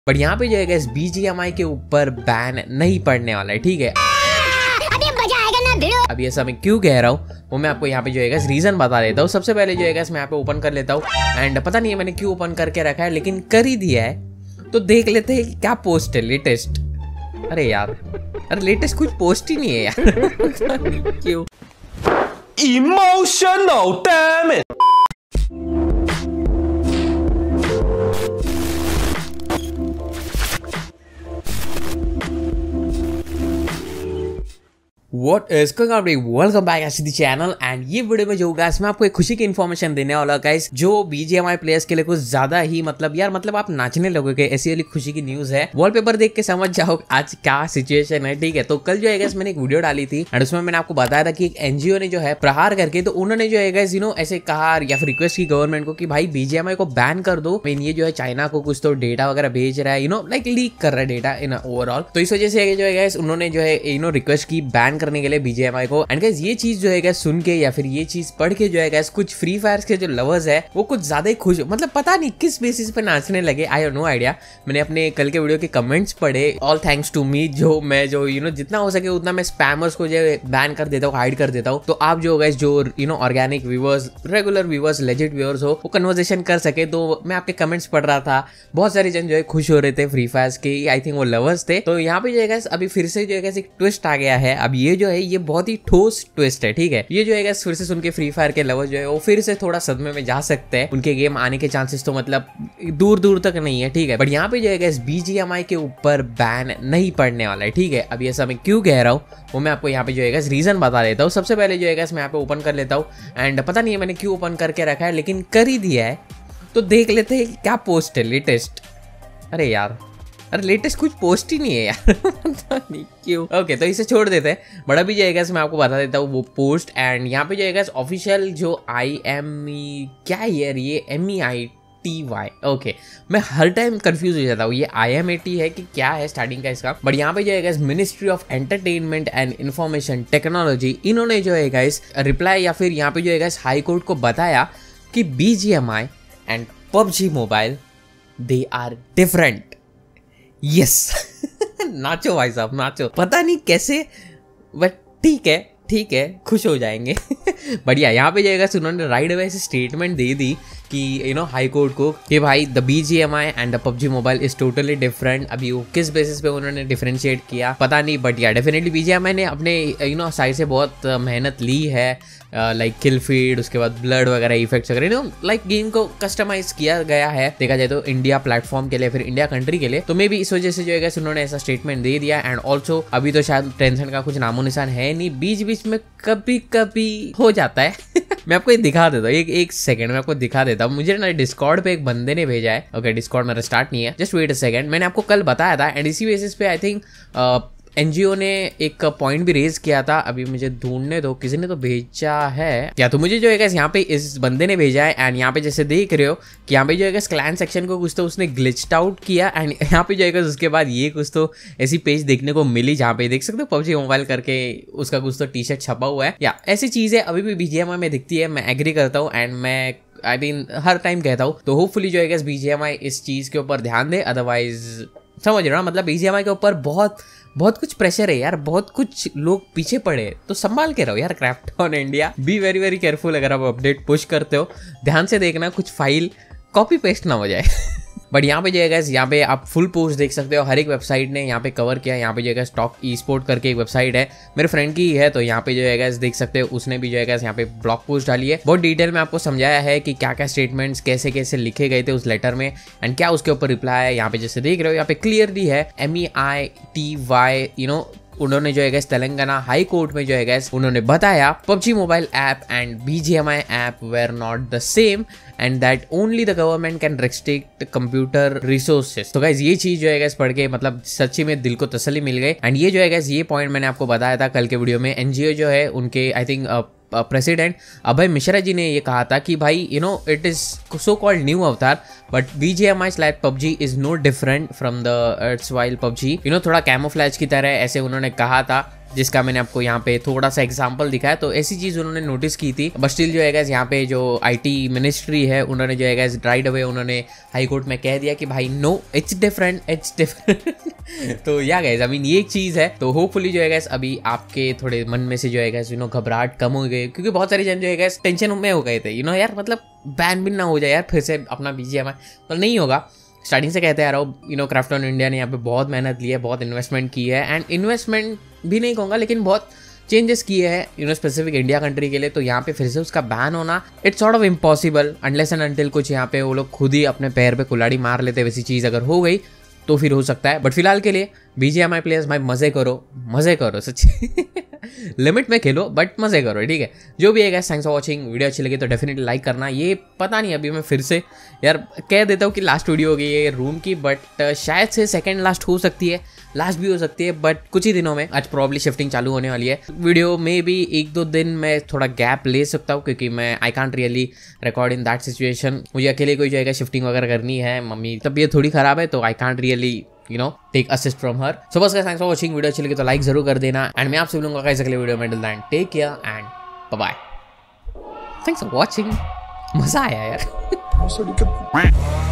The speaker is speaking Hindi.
बट यहाँ पे जो है गाइस BGMI के ऊपर बैन नहीं पड़ने वाला है, ठीक है। अभी मजा आएगा ना भिड़ो। अब ये सब मैं क्यों कह रहा हूँ वो मैं आपको यहाँ पे जो है गाइस रीजन बता देता हूँ। सबसे पहले जो है गाइस मैं यहाँ पे ओपन कर लेता हूँ एंड पता नहीं है मैंने क्यों ओपन करके रखा है, लेकिन कर ही दिया है तो देख लेते हैं क्या पोस्ट है लेटेस्ट। अरे यार, अरे लेटेस्ट कुछ पोस्ट ही नहीं है यार क्यों। Emotional damage. What is going on? Welcome back to the channel and ये वीडियो में जो होगा इसमें आपको एक खुशी की इन्फॉर्मेशन देने वाला गाइस, जो BGMI प्लेयर्स के लिए कुछ ज्यादा ही मतलब आप नाचने लगोगे, ऐसी वाली खुशी की न्यूज है। वॉलपेपर देख के समझ जाओ आज क्या सिचुएशन है, ठीक है। तो कल जो है गाइस मैंने एक वीडियो डाली थी एंड उसमें मैंने आपको बताया था कि एक NGO ने जो है प्रहार करके, तो उन्होंने जो है गाइस ऐसे कहा या फिर रिक्वेस्ट की गवर्नमेंट को कि भाई BGMI को बैन कर दो। ये जो है चाइना को कुछ तो डेटा वगैरह भेज रहा है, लाइक लीक कर रहा है डेटा इन ओवरऑल। तो इस वजह से जो है गाइस उन्होंने जो है रिक्वेस्ट की बैन करने के लिए BGMI को। एंड गाइस ये चीज जो है गाइस सुन के या फिर ये चीज पढ़ के जो है गाइस कुछ फ्री फायर के जो लवर्स है वो कुछ ज्यादा ही खुश, मतलब पता नहीं किस बेसिस पे नाचने लगे, आई हैव नो आइडिया। मैंने अपने कल के वीडियो के कमेंट्स पढ़े, ऑल थैंक्स टू मी, जो मैं जो जितना हो सके उतना मैं स्पैमर्स को जो बैन कर देता हूँ, हाइड कर देता हूँ। तो आप जो गाइस जो organic viewers, regular viewers, legit viewers हो, वो कन्वर्सेशन कर सके। तो मैं आपके कमेंट्स पढ़ रहा था, बहुत सारे जन जो है खुश हो रहे थे फ्री फायर के, आई थिंक वो लवर्स थे। तो यहाँ पे जो है गाइस अभी फिर से जो है गाइस एक ट्विस्ट आ गया है। अब ये जो है ये बहुत ही ठोस ट्विस्ट है, ठीक है। ये जो है गाइस फिर से सुन के फ्री फायर के लवर्स जो है वो फिर से थोड़ा सदमे में जा सकते हैं, उनके गेम आने के चांसेस तो मतलब दूर दूर तक नहीं है, ठीक है। बट यहाँ पे जो है गाइस BGMI के ऊपर बैन नहीं पड़ने वाला है, ठीक है। अब ये सब मैं क्यों कह रहा हूँ वो मैं आपको यहाँ पे जो है गाइस रीजन बता देता हूँ। सबसे पहले जो है गाइस मैं यहाँ पे ओपन कर लेता हूँ एंड पता नहीं है मैंने क्यों ओपन करके रखा है, लेकिन कर ही दिया है तो देख लेते हैं क्या पोस्ट है लेटेस्ट। अरे यार, अरे लेटेस्ट कुछ पोस्ट ही नहीं है यार पता नहीं क्यों। ओके तो इसे छोड़ देते हैं। बड़ा भी जाएगा मैं आपको बता देता हूँ वो पोस्ट। एंड यहाँ पे जाएगा ऑफिशियल जो IME क्या यार ये MEITY, ओके मैं हर टाइम कंफ्यूज हो जाता हूँ ये IMAT है कि क्या है स्टार्टिंग का इसका। बट यहाँ पे जो है ministry of entertainment and information technology, इन्होंने जो है गाइस रिप्लाई या फिर यहाँ पे जो है गाइस हाई कोर्ट को बताया कि BGMI and PUBG mobile they are different. Yes नाचो भाई साहब नाचो, पता नहीं कैसे बट ठीक है खुश हो जाएंगे बढ़िया। यहाँ पे जाएगा उन्होंने राइट अवे से स्टेटमेंट दे दी कि हाई कोर्ट को कि भाई the BGMI and the PUBG mobile is totally different. अभी वो किस बेसिस पे उन्होंने डिफरेंशिएट किया पता नहीं, बट या डेफिनेटली BGMI ने अपने साइड से बहुत मेहनत ली है, लाइक किल फीड, उसके बाद ब्लड वगैरह इफेक्ट्स वगैरह, लाइक गेम को कस्टमाइज किया गया है देखा जाए तो इंडिया प्लेटफॉर्म के लिए, फिर इंडिया कंट्री के लिए। तो मे भी इस वजह से जो है उन्होंने ऐसा स्टेटमेंट दे दिया। एंड ऑल्सो अभी तो शायद टेंशन का कुछ नामो निशान है नहीं, बीच बीच में कभी कभी हो जाता है मैं आपको ये दिखा देता हूँ, एक सेकंड में आपको दिखा देता हूँ। मुझे ना डिस्कॉर्ड पे एक बंदे ने भेजा है, ओके डिस्कॉर्ड मेरा स्टार्ट नहीं है, जस्ट वेट अ सेकंड। मैंने आपको कल बताया था एंड इसी बेसिस पे आई थिंक NGO ने एक पॉइंट भी रेज किया था। अभी मुझे ढूंढने दो, किसी ने तो भेजा है क्या, तो मुझे जो है यहाँ पे इस बंदे ने भेजा है। एंड यहाँ पे जैसे देख रहे हो कि यहाँ पे जो है क्लैन सेक्शन को कुछ तो उसने ग्लिच्ड आउट किया एंड यहाँ पे जो है उसके बाद ये कुछ तो ऐसी पेज देखने को मिली जहाँ पे देख सकते हो PUBG मोबाइल करके उसका कुछ तो टी-शर्ट छपा हुआ है, या ऐसी चीजें अभी भी BGMI में दिखती है। मैं एग्री करता हूँ एंड मैं हर टाइम कहता हूँ। तो होपफुली जो है BGMI इस चीज के ऊपर ध्यान दे, अदरवाइज समझ रहे हो ना, मतलब BGMI के ऊपर बहुत कुछ प्रेशर है यार, बहुत कुछ लोग पीछे पड़े, तो संभाल के रहो यार। Krafton India be very very careful, अगर आप अपडेट पुश करते हो ध्यान से देखना कुछ फाइल कॉपी पेस्ट ना हो जाए बट यहाँ पे जो है यहाँ पे आप फुल पोस्ट देख सकते हो, हर एक वेबसाइट ने यहाँ पे कवर किया है। यहाँ पे जो है स्टॉक ई-स्पोर्ट करके एक वेबसाइट है, मेरे फ्रेंड की है, तो यहाँ पे जो है देख सकते हो उसने भी जो है यहाँ पे ब्लॉग पोस्ट डाली है। बहुत डिटेल में आपको समझाया है कि क्या क्या स्टेटमेंट्स कैसे कैसे लिखे गए थे उस लेटर में एंड क्या उसके ऊपर रिप्लाई है। यहाँ पे जैसे देख रहे हो यहाँ पे क्लियरली है MEITY, उन्होंने जो है तेलंगाना हाई कोर्ट में जो है उन्होंने बताया PUBG mobile app and BGMI app were not the same and that only the government can restrict computer resources. तो गाइज ये चीज जो है पढ़ के मतलब सच्ची में दिल को तसल्ली मिल गई। एंड ये जो है ये पॉइंट मैंने आपको बताया था कल के वीडियो में। NGO जो है उनके I think president Abhay Mishra ji ने ये कहा था कि भाई it is so called new avatar but BGMI/PUBG is no different from the erstwhile PUBG, थोड़ा कैमोफ्लैज की तरह ऐसे उन्होंने कहा था। जिसका मैंने आपको यहाँ पे थोड़ा सा एग्जांपल दिखाया। तो ऐसी चीज उन्होंने नोटिस की थी, बट स्टिल जो है गाइस यहाँ पे जो आईटी मिनिस्ट्री है उन्होंने जो है गाइस राइट अवे उन्होंने हाई कोर्ट में कह दिया कि भाई नो, इट्स डिफरेंट तो या गाइस आई मीन ये एक चीज है। तो होपफुली जो है गाइस अभी आपके थोड़े मन में से जो है गाइस घबराहट कम हो गई, क्योंकि बहुत सारे जन जो है गाइस टेंशन में हो गए थे यार मतलब बैन भी ना हो जाए यार फिर से अपना BGMI, तो नहीं होगा। स्टार्टिंग से कहते आ रहा हूँ क्राफ्टन इंडिया ने यहाँ पे बहुत मेहनत ली है, बहुत इन्वेस्टमेंट की है, एंड इन्वेस्टमेंट भी नहीं कहूँगा लेकिन बहुत चेंजेस किए हैं स्पेसिफिक इंडिया कंट्री के लिए। तो यहाँ पे फिर से उसका बैन होना it's sort of impossible unless and until कुछ यहाँ पे वो लोग खुद ही अपने पैर पे कुल्हाड़ी मार लेते, वैसी चीज़ अगर हो गई तो फिर हो सकता है। बट फिलहाल के लिए BGMI प्लेयर्स भाई मजे करो सच्ची लिमिट में खेलो बट मजे करो, ठीक है। जो भी है guys, thanks for watching. Video अच्छी लगी तो डेफिनेटली लाइक करना। ये पता नहीं अभी मैं फिर से यार कह देता हूँ कि लास्ट वीडियो होगी ये रूम की, बट शायद से सेकंड लास्ट हो सकती है, लास्ट भी हो सकती है, बट कुछ ही दिनों में आज प्रॉब्ली शिफ्टिंग चालू होने वाली है। वीडियो में भी 1-2 दिन में थोड़ा गैप ले सकता हूँ, क्योंकि मैं I can't really record in that situation. मुझे अकेले कोई जाएगा शिफ्टिंग वगैरह करनी है, मम्मी तबीयत थोड़ी खराब है, तो I can't really take assist from her. So बस guys, thanks for watching. Video अच्छी लगी तो लाइक जरूर कर देना, एंड मैं आपसे मिलूंगा गाइस अगले वीडियो में। Till then take care and bye bye. Thanks for watching. मजा आया यार।